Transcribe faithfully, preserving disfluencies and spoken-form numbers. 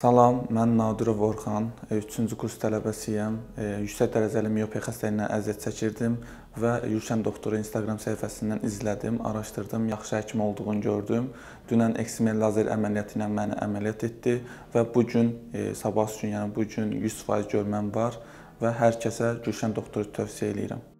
Salam, mən Nadirov Orxan, üçüncü kurs tələbəsiyəm. Yüksək dərəcəli miopiya xəstəliyindən əziyyət çəkirdim və Yuşən doktoru Instagram səhifəsindən izlədim, araşdırdım, yaxşı həkim olduğunu gördüm. Dünən Eksimer lazer əməliyyatı ilə məni əməliyyat etdi və bu gün, sabah gün, yəni bu gün yüz faiz görməm var və hər kəsə Yuşən doktoru tövsiyə edirəm.